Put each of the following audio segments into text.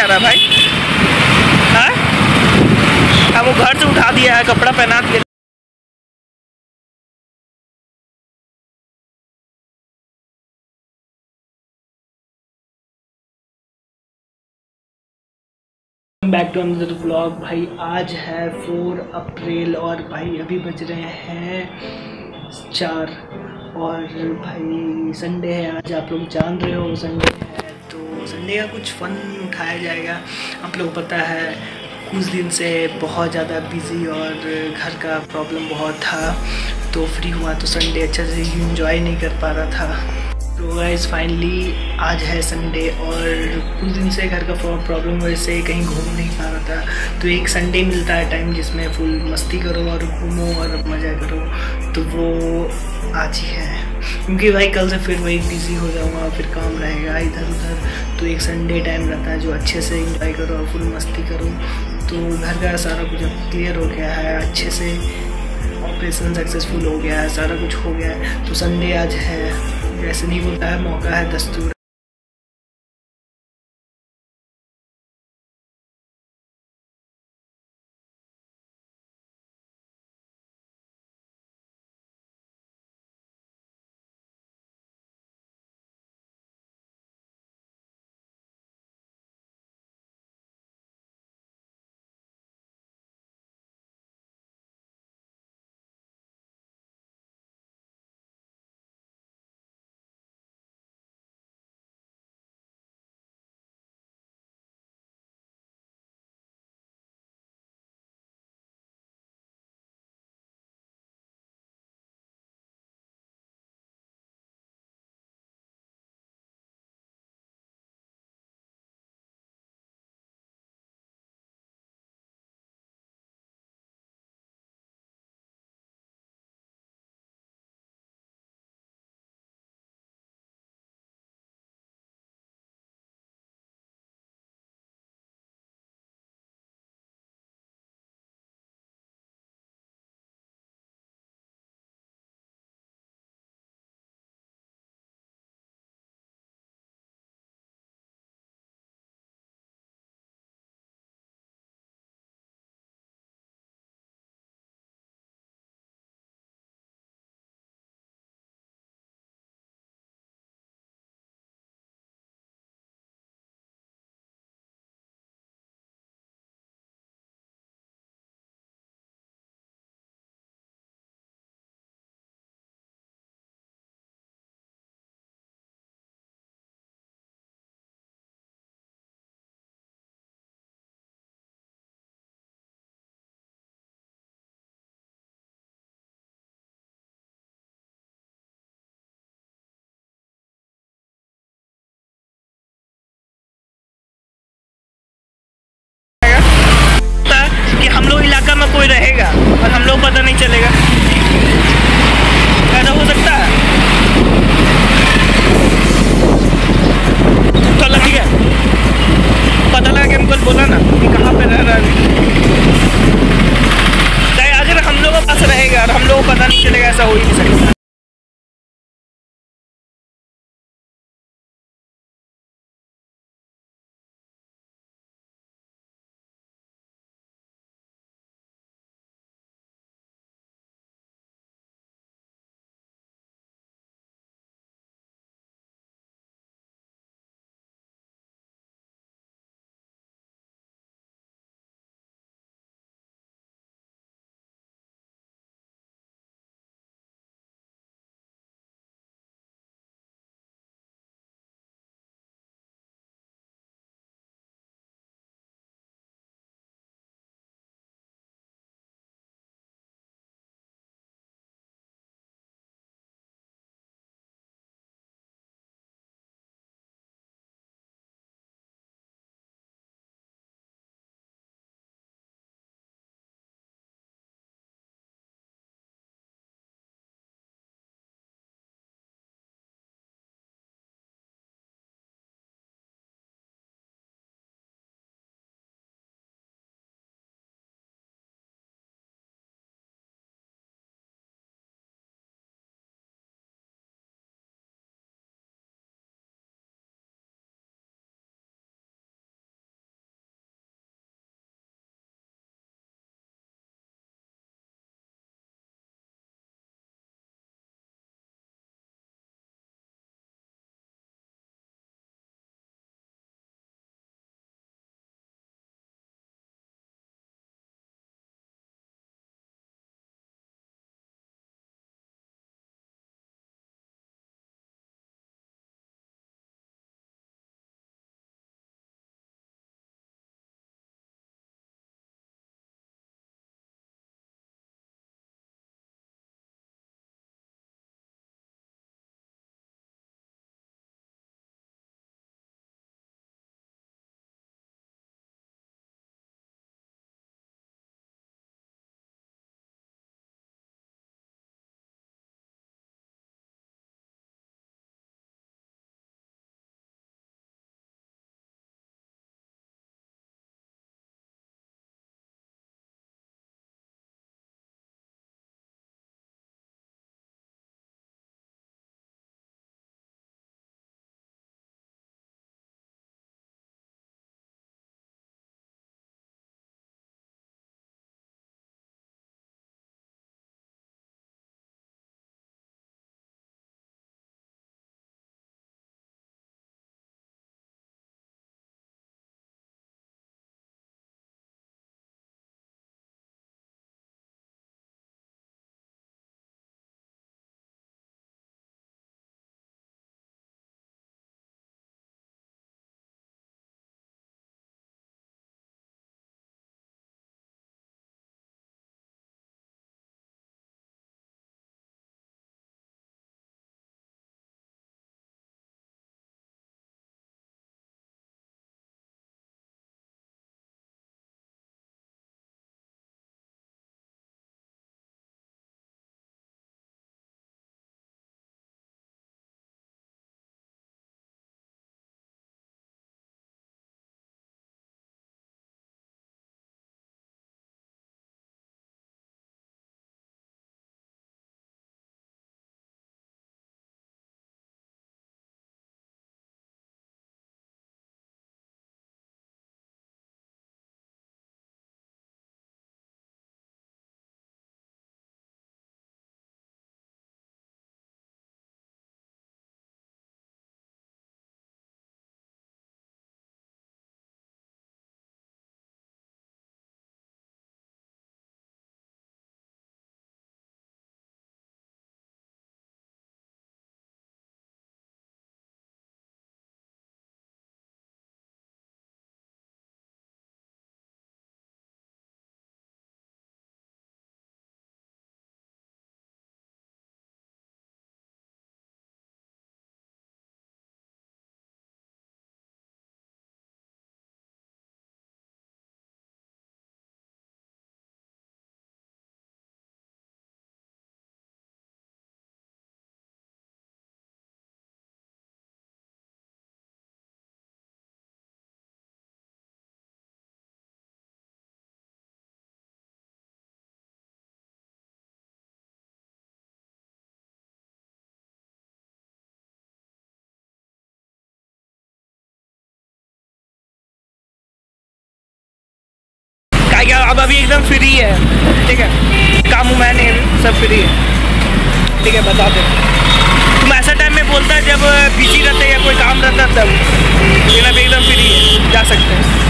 रहा है भाई? हाँ, हम वो घर से उठा दिया है, कपड़ा पहना दिया। Back to another blog. भाई आज है 4 अप्रैल और भाई अभी बज रहे हैं 4 और भाई संडे है आज। आप लोग जान रहे हो संडे है, तो संडे का कुछ फ़न उठाया जाएगा। आप लोग पता है कुछ दिन से बहुत ज़्यादा बिज़ी और घर का प्रॉब्लम बहुत था, तो फ्री हुआ तो संडे अच्छे से इंजॉय नहीं कर पा रहा था। तो गाइस फाइनली आज है संडे और कुछ दिन से घर का प्रॉब्लम वजह से कहीं घूम नहीं पा रहा था, तो एक संडे मिलता है टाइम जिसमें फुल मस्ती करो और घूमो और मज़ा करो, तो वो आज ही है। क्योंकि भाई कल से फिर वही बिज़ी हो जाऊँगा, फिर काम रहेगा इधर उधर, तो एक संडे टाइम रहता है जो अच्छे से इंजॉय करो और फुल मस्ती करो। तो घर का सारा कुछ अब क्लियर हो गया है, अच्छे से ऑपरेशन सक्सेसफुल हो गया है, सारा कुछ हो गया है, तो संडे आज है। जैसे नहीं बोलता है मौका है दस्तूर। कि हम लोग इलाका में कोई रहेगा और हम लोग पता नहीं चलेगा, ऐसा हो सकता है? तो लग गया पता लगा कि हमको बोला ना कि कहाँ पे रह रहा है, अगर हम लोगों के पास रहेगा और हम लोग को पता नहीं चलेगा, ऐसा हो ही नहीं सकता। क्या अब अभी एकदम फ्री है, ठीक है, काम मैं नहीं, सब फ्री है, ठीक है, बता दे। तुम ऐसा टाइम में बोलता है जब बिजी रहते हैं या कोई काम रहता है तब, लेकिन अभी एकदम फ्री है, जा सकते हैं।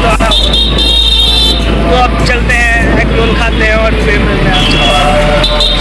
तो अब चलते हैं, एग रोल खाते हैं और फिर मिलते हैं।